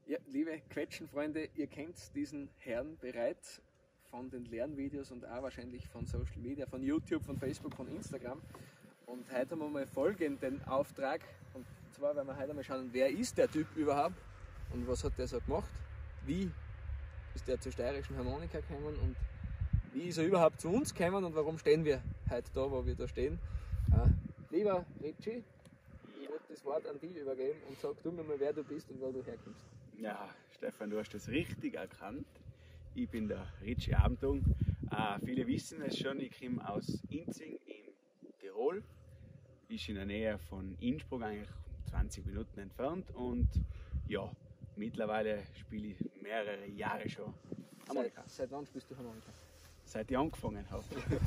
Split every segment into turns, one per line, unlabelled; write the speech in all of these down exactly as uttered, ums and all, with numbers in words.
Ja, liebe Quetschenfreunde, ihr kennt diesen Herrn bereits von den Lernvideos und auch wahrscheinlich von Social Media, von YouTube, von Facebook, von Instagram. Und heute haben wir mal folgenden Auftrag. Und zwar werden wir heute mal schauen, wer ist der Typ überhaupt und was hat der so gemacht? Wie ist der zur steirischen Harmonika gekommen und wie ist er überhaupt zu uns gekommen und warum stehen wir heute da, wo wir da stehen? Äh, lieber Richie, ich würde das Wort an dich übergeben und sag du mir mal, wer du bist und wo du herkommst.
Ja, Stefan, du hast das richtig erkannt. Ich bin der Richie Abendung. Äh, viele wissen es schon, ich komme aus Inzing in Tirol. Ist in der Nähe von Innsbruck, eigentlich zwanzig Minuten entfernt. Und ja, mittlerweile spiele ich mehrere Jahre schon Harmonika.
Seit, seit wann spielst du Harmonika?
Seit ich angefangen habe.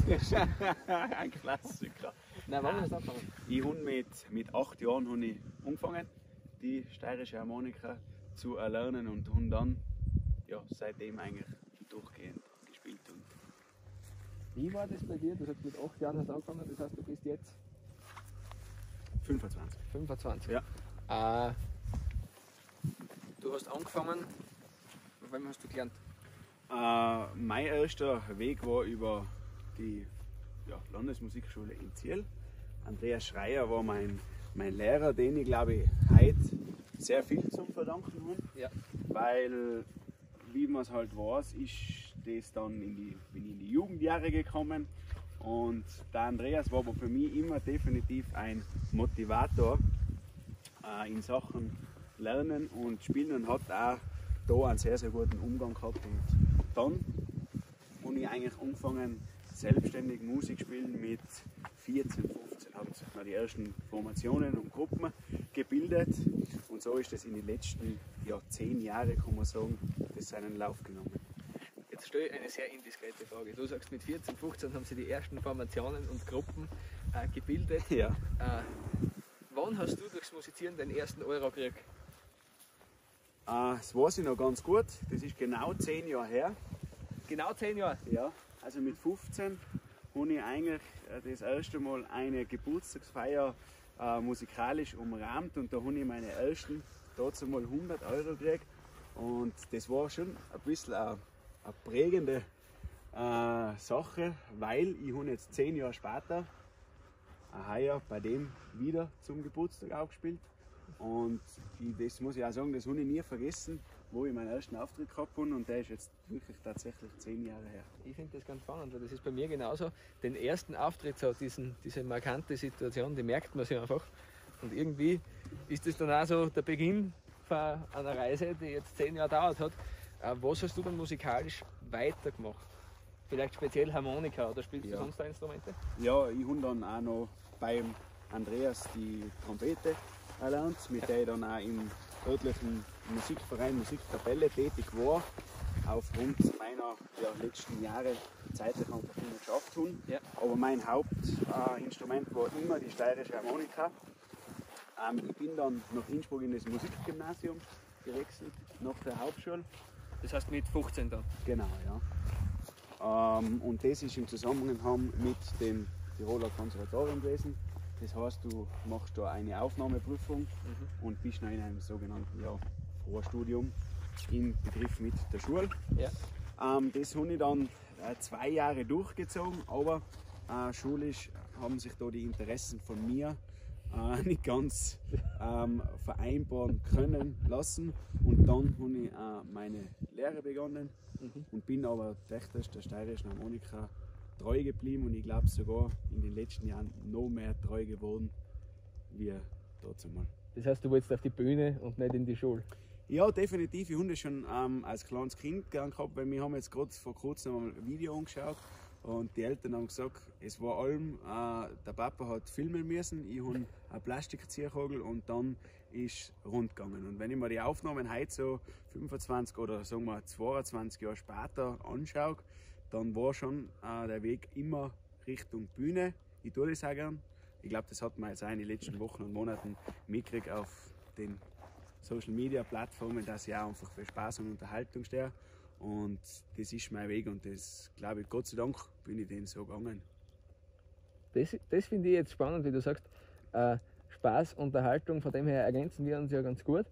Ein Klassiker.
Nein, wann hast du angefangen?
Ich habe mit, mit acht Jahren habe ich angefangen, die steirische Harmonika zu erlernen und habe dann ja, seitdem eigentlich durchgehend gespielt. Und
wie war das bei dir? Du hast mit acht Jahren hast angefangen, das heißt du bist jetzt
fünfundzwanzig.
fünfundzwanzig.
Ja.
Äh, du hast angefangen, wann hast du gelernt?
Äh, mein erster Weg war über die ja, Landesmusikschule in Ziel. Andreas Schreier war mein, mein Lehrer, den ich glaube ich heute sehr viel zum Verdanken habe.
Ja.
Weil, wie man es halt weiß, ist das dann in die, bin ich in die Jugendjahre gekommen. Und der Andreas war aber für mich immer definitiv ein Motivator äh, in Sachen Lernen und Spielen und hat auch da einen sehr, sehr guten Umgang gehabt. Und dann habe ich eigentlich angefangen, selbstständig Musik spielen mit vierzehn, fünfzehn, habe ich mal die ersten Formationen und Gruppen gebildet. Und so ist das in den letzten ja, zehn Jahren, kann man sagen, das seinen Lauf genommen.
Jetzt stelle ich eine sehr indiskrete Frage. Du sagst, mit vierzehn, fünfzehn haben sie die ersten Formationen und Gruppen äh, gebildet.
Ja.
Äh, wann hast du durchs Musizieren den ersten Euro gekriegt?
Äh, das weiß ich noch ganz gut. Das ist genau zehn Jahre her.
Genau zehn Jahre?
Ja, also mit fünfzehn habe ich eigentlich das erste Mal eine Geburtstagsfeier äh, musikalisch umrahmt und da habe ich meine ersten dazu mal hundert Euro gekriegt. Und das war schon ein bisschen eine, eine prägende äh, Sache, weil ich habe jetzt zehn Jahre später heuer bei dem wieder zum Geburtstag aufgespielt. Und ich, das muss ich auch sagen, das habe ich nie vergessen, wo ich meinen ersten Auftritt gehabt habe und der ist jetzt wirklich tatsächlich zehn Jahre her.
Ich finde das ganz spannend, weil das ist bei mir genauso. Den ersten Auftritt, so diesen, diese markante Situation, die merkt man sich einfach. Und irgendwie ist das dann auch so der Beginn von einer Reise, die jetzt zehn Jahre gedauert hat. Was hast du dann musikalisch weitergemacht? Vielleicht speziell Harmonika oder spielst
Ja.
du sonst da Instrumente?
Ja, ich habe dann auch noch beim Andreas die Trompete erlernt, mit der ich dann auch im örtlichen Musikverein, Musikkapelle tätig war, aufgrund meiner ja, letzten Jahre zeitlich einfach immer geschafft haben.
Ja.
Aber mein Hauptinstrument äh, war immer die steirische Harmonika. Ähm, ich bin dann nach Innsbruck in das Musikgymnasium gewechselt, nach der Hauptschule.
Das heißt mit fünfzehn dann?
Genau, ja. Ähm, und das ist im Zusammenhang mit dem Tiroler Konservatorium gewesen. Das heißt, du machst da eine Aufnahmeprüfung mhm. und bist noch in einem sogenannten ja, Vorstudium im Begriff mit der Schule.
Ja.
Ähm, das habe ich dann äh, zwei Jahre durchgezogen, aber äh, schulisch haben sich da die Interessen von mir äh, nicht ganz ähm, vereinbaren können lassen. Und dann habe ich äh, meine Lehre begonnen mhm. und bin aber technisch der steirischen Harmonika treu geblieben und ich glaube sogar in den letzten Jahren noch mehr treu geworden wie dazu mal.
Das heißt, du wolltest auf die Bühne und nicht in die Schule?
Ja, definitiv. Ich habe das schon ähm, als kleines Kind gern gehabt, weil wir haben jetzt gerade vor kurzem mal ein Video angeschaut und die Eltern haben gesagt, es war allem, äh, der Papa hat filmen müssen, ich habe eine Plastikzierkugel und dann ist rund gegangen. Und wenn ich mir die Aufnahmen heute so fünfundzwanzig oder sagen wir zweiundzwanzig Jahre später anschaue, dann war schon äh, der Weg immer Richtung Bühne. Ich tue das auch gern. Ich glaube, das hat man jetzt auch in den letzten Wochen und Monaten mitgekriegt auf den Social Media Plattformen, dass ich auch einfach für Spaß und Unterhaltung stehe. Und das ist mein Weg und das glaube ich, Gott sei Dank bin ich den so gegangen.
Das, das finde ich jetzt spannend, wie du sagst, äh, Spaß, Unterhaltung, von dem her ergänzen wir uns ja ganz gut.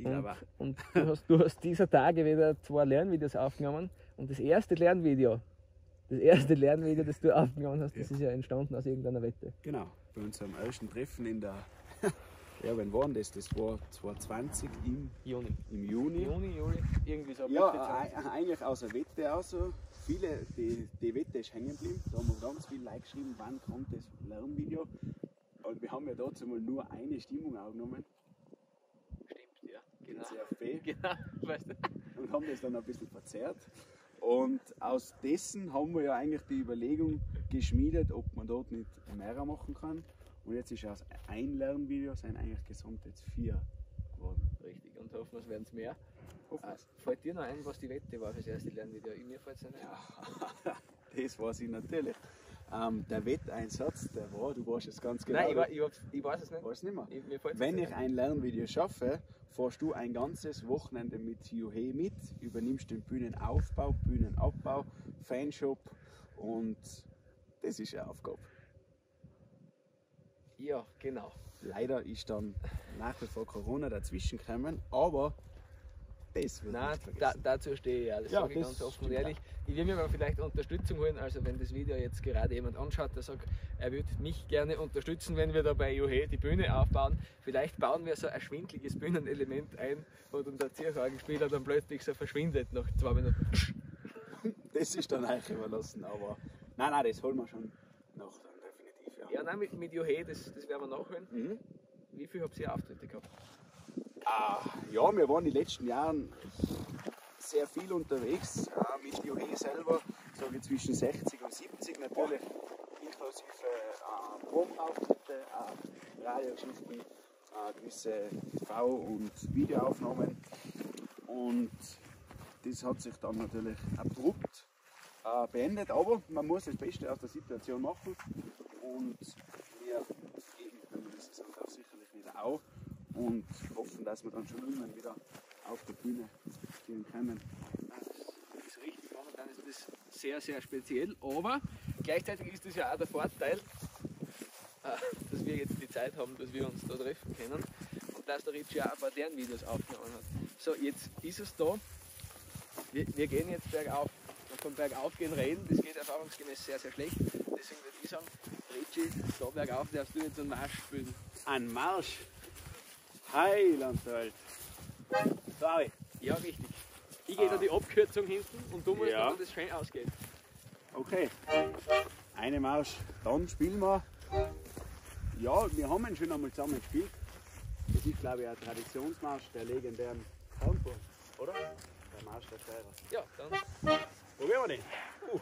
Ich
Und,
glaube auch.
und du, hast, du hast dieser Tage wieder zwei Lernvideos aufgenommen. Und das erste Lernvideo, das erste Lernvideo, das du aufgenommen hast, das
Ja.
ist ja entstanden aus irgendeiner Wette.
Genau, bei unserem ersten Treffen in der. Ja, wann war denn das? Das war zweitausendzwanzig im,
Juni.
im Juni.
Juni, Juli, irgendwie so.
Ja,
Mitte zwanzig.
e- eigentlich aus der Wette aus. So. Viele, die, die Wette ist hängen geblieben. Da haben wir ganz viele Like geschrieben, wann kommt das Lernvideo. Und wir haben ja dazu mal nur eine Stimmung aufgenommen.
Stimmt, ja.
Genau.
Genau.
Sehr fee.
Genau, weißt du.
Und haben das dann ein bisschen verzerrt. Und aus dessen haben wir ja eigentlich die Überlegung geschmiedet, ob man dort nicht mehr machen kann. Und jetzt ist aus ein Lernvideo sind eigentlich gesamt jetzt vier geworden.
Richtig, und hoffen, es werden es mehr.
Hoffen
Äh,
wir's.
fällt dir noch ein, was die Wette war für das erste Lernvideo? Mir fällt es nicht ein.
Ja, das weiß ich natürlich. Ähm, der Wetteinsatz, der war, du weißt es ganz genau.
Nein, ich, wa- ich, hab's- ich weiß es nicht.
Weißt nicht mehr.
Ich, mir fällt's
Wenn
nicht
ich
ein.
ein Lernvideo schaffe, fährst du ein ganzes Wochenende mit Juhe mit, übernimmst den Bühnenaufbau, Bühnenabbau, Fanshop und das ist eine Aufgabe.
Ja, genau.
Leider ist dann nach wie vor Corona dazwischen gekommen, aber das wird
Nein,
nicht
da,
vergessen.
dazu stehe ich ja, das
Ja,
sage ich
das
ganz offen und
stimmt
ehrlich. Ich will mir aber vielleicht Unterstützung holen, also wenn das Video jetzt gerade jemand anschaut, der sagt, er würde mich gerne unterstützen, wenn wir da bei Juhe die Bühne aufbauen. Vielleicht bauen wir so ein schwindliges Bühnenelement ein, wo dann der Zierhagenspieler dann plötzlich so verschwindet nach zwei Minuten.
Das ist dann euch überlassen, aber nein, nein, das holen wir schon noch dann definitiv. Ja.
Ja, nein, mit, mit Juhe, das, das werden wir nachholen.
Mhm.
Wie viel habt ihr Auftritte gehabt?
Ah, ja, wir waren die letzten Jahre sehr viel unterwegs äh, mit Juhe selber, sage ich zwischen sechzig und siebzig natürlich, inklusive äh, Probenauftritte, äh, Radiogeschichten, äh, gewisse T V- und Videoaufnahmen und das hat sich dann natürlich abrupt äh, beendet, aber man muss das Beste aus der Situation machen und wir geben eine gewisse Sache auch sicherlich wieder auf und hoffen, dass wir dann schon irgendwann wieder auf der Bühne stehen können.
Das ist richtig, momentan ist das sehr, sehr speziell, aber gleichzeitig ist das ja auch der Vorteil, äh, dass wir jetzt die Zeit haben, dass wir uns da treffen können und dass der Ritchie auch ein paar deren Videos aufgenommen hat. So, jetzt ist es da, wir, wir gehen jetzt bergauf und vom Bergaufgehen reden, das geht erfahrungsgemäß sehr, sehr schlecht, deswegen würde ich sagen, Ritchie, da bergauf darfst du jetzt einen Marsch spielen.
Ein Marsch! Heilandwelt! Sorry!
Ja, richtig. Ich gehe da die Abkürzung hinten und du musst,
Ja.
dass das schön ausgeht.
Okay, eine Marsch, dann spielen wir. Ja, wir haben ihn schon einmal zusammen gespielt. Das ist, glaube ich, ein Traditionsmarsch der legendären Kernburg, oder? Der Marsch der Steirer.
Ja, dann
Probieren wir den. Uh.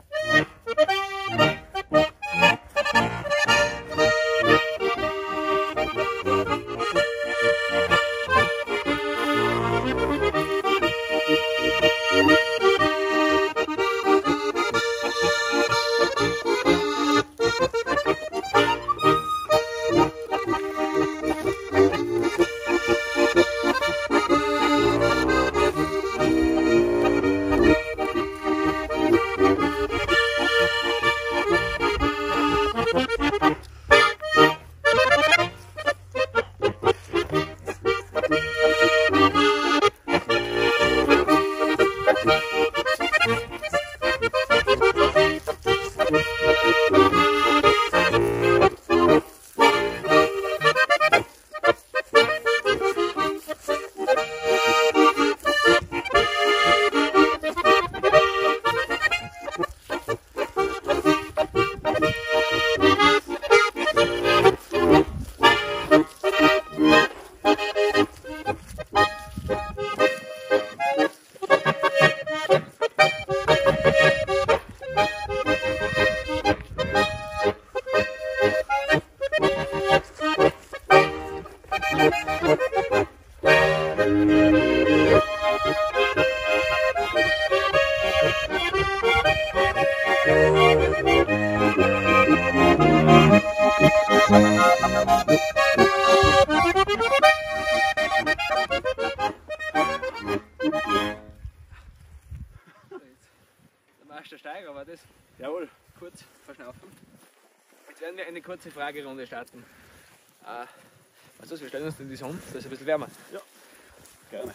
der Marsch der Steiger war das.
Jawohl.
Kurz verschnaufen. Jetzt werden wir eine kurze Fragerunde starten. Äh, also wir stellen uns in die Sonne, da ist ein bisschen wärmer.
Ja. Gerne.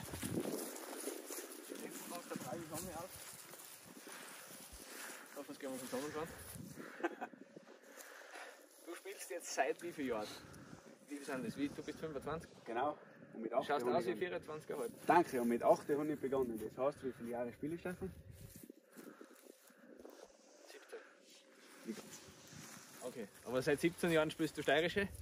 Jetzt macht der Tag die Sonne aus. Auf was gehen wir uns zusammenfahren? Du spielst jetzt seit wie vielen Jahren? Wie viel sind das? Wie, du bist fünfundzwanzig?
Genau. Und mit acht
Schaust
habe
aus
ich
wie vierundzwanzig Jahre alt.
Danke, und mit acht habe ich begonnen. Das heißt, wie viele Jahre spiele ich, Stefan?
siebzehn.
Nicht ganz.
Okay, aber seit siebzehn Jahren spielst du steirische. Äh,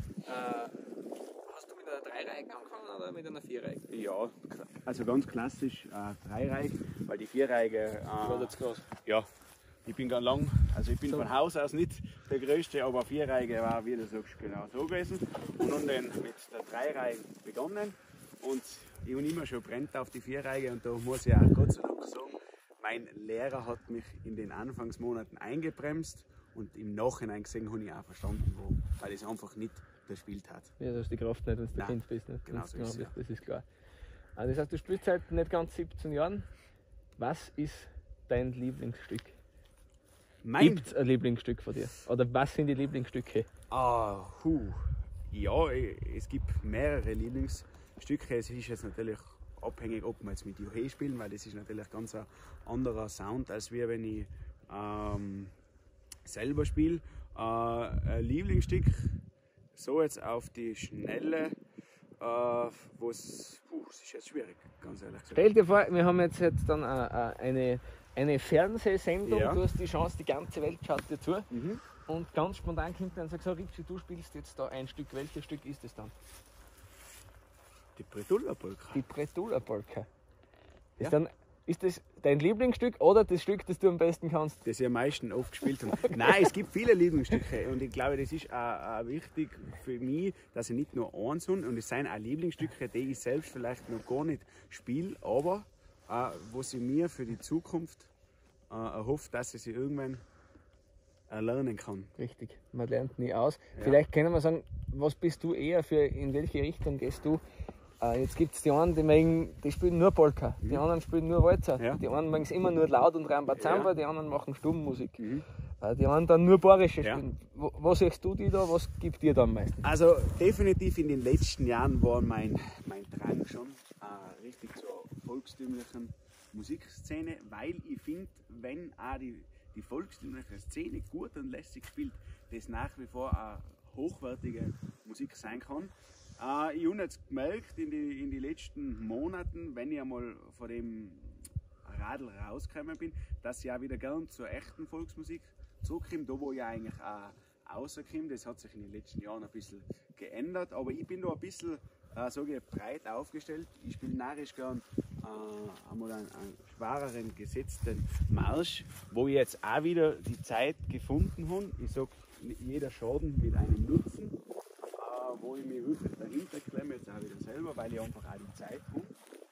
hast du mit einer Dreireihig angefangen oder mit einer Vierreihig?
Ja, also ganz klassisch äh, Dreireihig, weil die Vierreihige. Äh,
War jetzt groß.
Ja, ich bin ganz lang, also ich bin
So.
von Haus aus nicht der Größte, aber Vierreihige war, wie du sagst, genau so gewesen. Und dann den mit der Dreireihe begonnen und ich habe immer schon brennt auf die Vierreihige und da muss ich auch Gott sei Dank sagen, mein Lehrer hat mich in den Anfangsmonaten eingebremst und im Nachhinein gesehen habe ich auch verstanden, wo, weil ich es einfach nicht gespielt hat.
Ja, du hast die Kraft nicht, wenn du
Nein,
Kind bist. Nicht?
genau
Wenn's
so
jung
ist es,
bist, das ist klar. Also das heißt, du spielst seit nicht ganz siebzehn Jahren. Was ist dein Lieblingsstück?
Mein
Gibt es ein Lieblingsstück von dir? Oder was sind die Lieblingsstücke?
Ah, hu. Ja, es gibt mehrere Lieblingsstücke. Es ist jetzt natürlich abhängig, ob wir jetzt mit Juhe spielen, weil das ist natürlich ganz ein anderer Sound, als wir, wenn ich ähm, selber spiele. Äh, ein Lieblingsstück, so jetzt auf die Schnelle, äh, was, puh, das ist jetzt schwierig, ganz ehrlich gesagt.
Stell dir vor, wir haben jetzt, jetzt dann eine, eine, eine Fernsehsendung,
Ja.
du hast die Chance, die ganze Welt schaut dir zu.
Mhm.
Und ganz spontan kommt dann und sagt, so Richie, du spielst jetzt da ein Stück. Welches Stück ist es dann?
Die Bretula-Polka.
Die Bretula-Polka.
Ja.
Ist, dann, ist das dein Lieblingsstück oder das Stück, das du am besten kannst?
Das ich am meisten oft gespielt habe. Nein, es gibt viele Lieblingsstücke und ich glaube, das ist auch, auch wichtig für mich, dass ich nicht nur eins habe und es sind auch Lieblingsstücke, die ich selbst vielleicht noch gar nicht spiele, aber äh, was ich mir für die Zukunft äh, erhoffe, dass ich sie irgendwann erlernen kann.
Richtig, man lernt nie aus.
Ja.
Vielleicht können wir sagen, was bist du eher für, in welche Richtung gehst du? Äh, jetzt gibt es die einen, die, mögen, die spielen nur Polka, die anderen spielen nur Walzer,
Ja.
die einen mögen es immer nur laut und Rambazamba,
Ja.
die anderen machen Stummmusik.
Mhm.
Äh, die anderen dann nur bayerische
Ja.
spielen. Wo, wo siehst du die da, was gibt dir da am meisten?
Also definitiv in den letzten Jahren war mein, mein Drang schon äh, richtig zur volkstümlichen Musikszene, weil ich finde, wenn auch die, die volkstümliche Szene gut und lässig spielt, das nach wie vor eine hochwertige Musik sein kann. Äh, ich habe jetzt gemerkt in die, in die letzten Monaten, wenn ich einmal von dem Radl rausgekommen bin, dass ich auch wieder gern zur echten Volksmusik zurückkomme, da wo ich eigentlich auch rauskomme. Das hat sich in den letzten Jahren ein bisschen geändert, aber ich bin da ein bisschen äh, sage ich, breit aufgestellt. Ich spiele narrisch gern äh, einmal einen, einen schwereren gesetzten Marsch, wo ich jetzt auch wieder die Zeit gefunden habe. Ich sage, jeder Schaden mit einem Nutzen, äh, wo ich mich wirklich dahinter klemme, jetzt auch wieder selber, weil ich einfach auch die Zeit habe.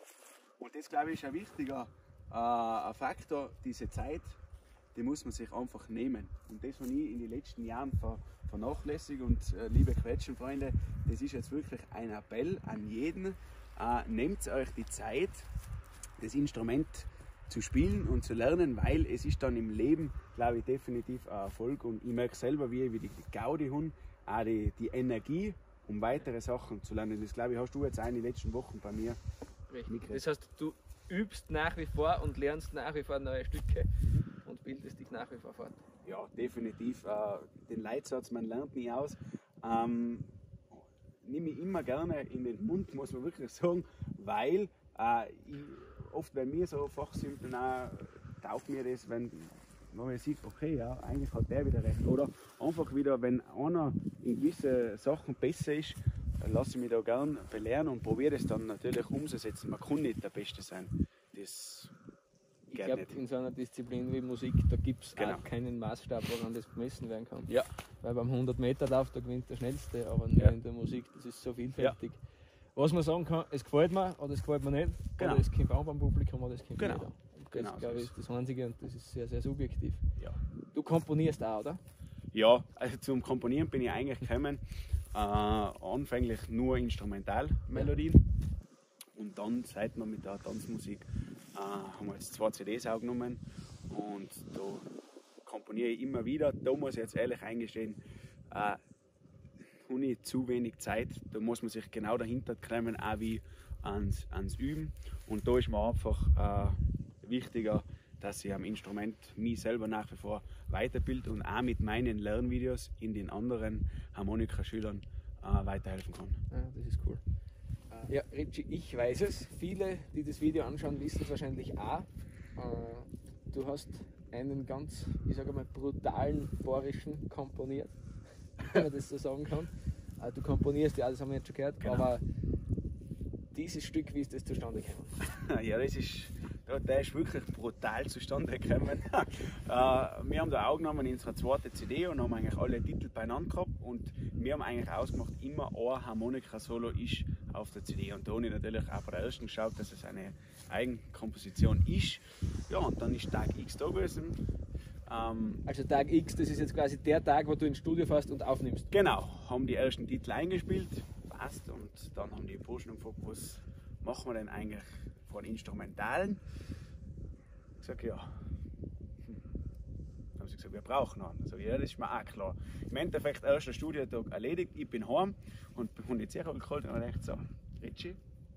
Und das, glaube ich, ist ein wichtiger äh, ein Faktor, diese Zeit, die muss man sich einfach nehmen. Und das habe ich in den letzten Jahren ver, vernachlässigt. Und äh, liebe Quetschenfreunde, das ist jetzt wirklich ein Appell an jeden. Äh, nehmt euch die Zeit, das Instrument zu spielen und zu lernen, weil es ist dann im Leben, glaube ich, definitiv ein Erfolg. Und ich merke selber, wie ich die Gaudi habe, auch die, die Energie, um weitere Sachen zu lernen. Das, glaube ich, hast du jetzt auch in den letzten Wochen bei mir mitgekriegt.
Das heißt, du übst nach wie vor und lernst nach wie vor neue Stücke und bildest dich nach wie vor fort.
Ja, definitiv. Äh, den Leitsatz, man lernt nie aus, ähm, nehme ich immer gerne in den Mund, muss man wirklich sagen, weil äh, ich, oft bei mir so Fachsimpeln auch taugt mir das, wenn man sieht, okay, ja, eigentlich hat der wieder recht. Oder einfach wieder, wenn einer in gewisse Sachen besser ist, lasse ich mich da gern belehren und probiere es dann natürlich umzusetzen. Man kann nicht der Beste sein. Das
Ich
geht
glaube,
nicht.
in so einer Disziplin wie Musik, da gibt es
Genau.
auch keinen Maßstab, woran das gemessen werden kann.
Ja.
Weil beim hundert Meter Lauf, da gewinnt der Schnellste, aber nur
Ja.
in der Musik, das ist so vielfältig. Was man sagen kann, es gefällt mir oder es gefällt mir nicht,
Genau.
oder es kommt auch beim Publikum oder es kommt
Genau.
nicht an. Und das,
Genau so
glaube ich,
ist
ist das Einzige und das ist sehr, sehr subjektiv.
Ja.
Du komponierst auch, oder?
Ja, also zum Komponieren bin ich eigentlich gekommen. Äh, anfänglich nur Instrumentalmelodien und dann, seit wir mit der Tanzmusik äh, haben wir jetzt zwei C Ds aufgenommen und da komponiere ich immer wieder. Da muss ich jetzt ehrlich eingestehen, äh, habe ich zu wenig Zeit. Da muss man sich genau dahinter klemmen, auch wie ans, ans Üben. Und da ist mir einfach äh, wichtiger, dass ich am Instrument mich selber nach wie vor weiterbilde und auch mit meinen Lernvideos in den anderen Harmonikaschülern äh, weiterhelfen kann.
Ja, das ist cool. Ja, Richie, ich weiß es. Viele, die das Video anschauen, wissen es wahrscheinlich auch. Äh, du hast einen ganz, ich sage mal, brutalen Borischen komponiert, wenn man das so sagen kann. Äh, du komponierst ja, das haben wir jetzt schon gehört,
Genau.
aber dieses Stück, wie ist das zustande gekommen?
Ja, das ist, der ist wirklich brutal zustande gekommen. äh, wir haben da auch genommen in unserer zweiten C D und haben eigentlich alle Titel beieinander gehabt und wir haben eigentlich ausgemacht, immer ein Harmonika-Solo ist auf der C D. Und da habe ich natürlich auch bei der ersten geschaut, dass es eine Eigenkomposition ist. Ja, und dann ist Tag X da gewesen. Ähm,
Also Tag X, das ist jetzt quasi der Tag, wo du ins Studio fährst und aufnimmst.
Genau, haben die ersten Titel eingespielt, passt, und dann haben die Burschen gefragt, was machen wir denn eigentlich von Instrumentalen? Ich sage, ja. Hm. Dann haben sie gesagt, wir brauchen einen. Ich sage, ja, das ist mir auch klar. Im Endeffekt, erster Studiotag erledigt, ich bin heim und habe die Zeche geholt und habe gedacht, so, Richie,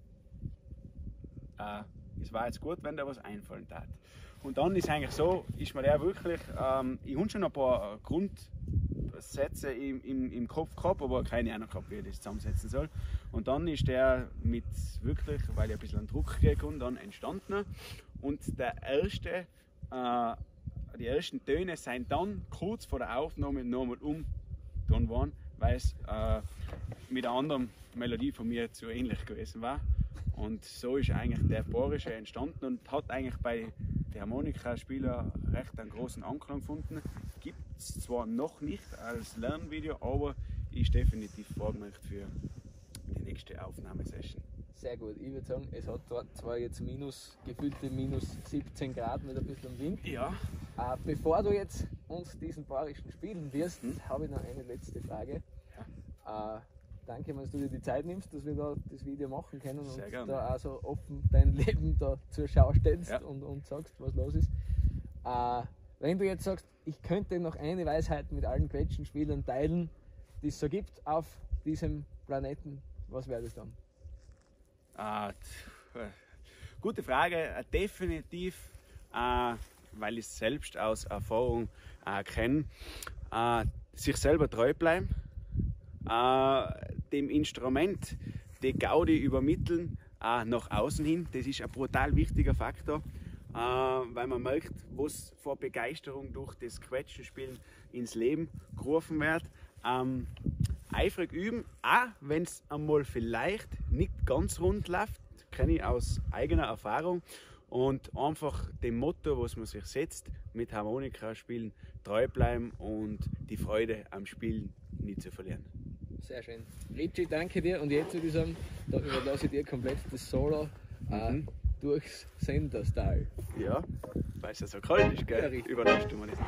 äh, es war jetzt gut, wenn dir was einfallen tat. Und dann ist eigentlich so, ist mir der wirklich, ähm, ich habe schon ein paar Grundsätze im, im, im Kopf gehabt, aber keine Ahnung gehabt, wie ich das zusammensetzen soll. Und dann ist der mit wirklich, weil ich ein bisschen einen Druck gekriegt habe, dann entstanden. Und der erste, äh, die ersten Töne sind dann kurz vor der Aufnahme nochmal umgetan worden, weil es äh, mit einer anderen Melodie von mir zu ähnlich gewesen war. Und so ist eigentlich der Borische entstanden und hat eigentlich bei den Harmonikaspielern recht einen großen Anklang gefunden. Gibt es zwar noch nicht als Lernvideo, aber ist definitiv vorgemerkt für die nächste Aufnahmesession.
Sehr gut. Ich würde sagen, es hat dort zwar jetzt minus, gefühlte minus siebzehn Grad mit ein bisschen Wind.
Ja.
Äh, bevor du jetzt uns diesen Borischen spielen wirst, hm? habe ich noch eine letzte Frage. Ja. Äh, Danke, dass du dir die Zeit nimmst, dass wir da das Video machen können
Sehr
und
gerne.
da auch so offen dein Leben da zur Schau stellst, ja, und, und sagst, was los ist. Äh, wenn du jetzt sagst, ich könnte noch eine Weisheit mit allen Quetschenspielern teilen, die es so gibt auf diesem Planeten, was wäre das dann?
Äh, gute Frage, äh, definitiv, äh, weil ich es selbst aus Erfahrung äh, kenne, äh, sich selber treu bleiben. Äh, dem Instrument die Gaudi übermitteln äh, nach außen hin, das ist ein brutal wichtiger Faktor, äh, weil man merkt, was vor Begeisterung durch das Quetschenspielen ins Leben gerufen wird. Ähm, eifrig üben, auch wenn es einmal vielleicht nicht ganz rund läuft, kenne ich aus eigener Erfahrung, und einfach dem Motto, was man sich setzt, mit Harmonika spielen, treu bleiben und die Freude am Spielen nicht zu verlieren.
Sehr schön. Richie, danke dir, und jetzt würde ich sagen, da überlasse ich dir komplett das Solo äh, mhm. durchs Senderstal.
Ja, weil es ja so kalt ist, gell? Ja, überraschst du mir nicht.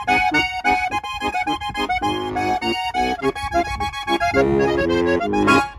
Thank you.